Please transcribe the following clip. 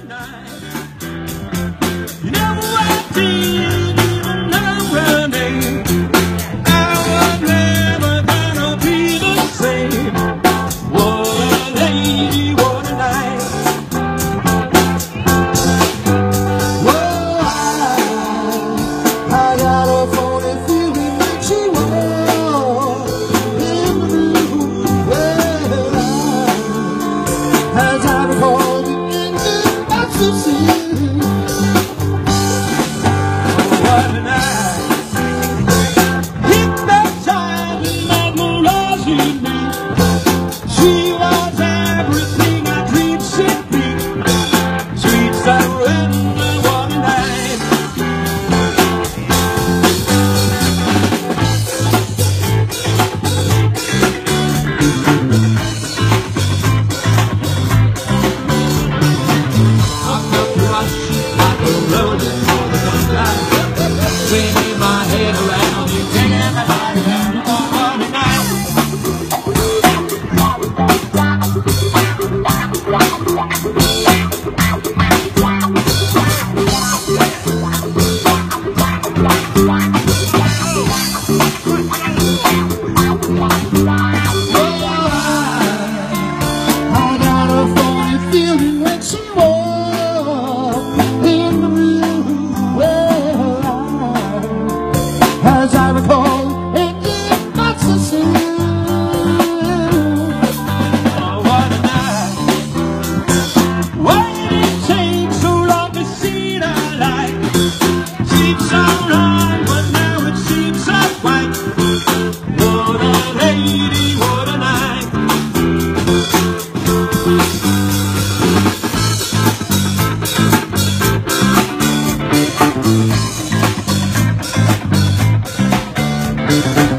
night. You never walked in, even know her name. I was never gonna be the same. What a lady, what a night. Whoa, I got a funny feeling that she walked in the room. Well, as I recall the ending, that's the scene. What a night. Hypnotizing like mirage in me. She was everything I dreamed she'd be. Sweet surrender, what a night. I'm not rushing like a rolling on the line, swinging my head around, you taking my body down. What a night. I got a funny feeling when she walked in the room. Well, as I recall, it did not succeed. Oh, what a night. Why did it take so long to see the light? Seems so right, but now it seems so white. What a lady, what a night. Thank you.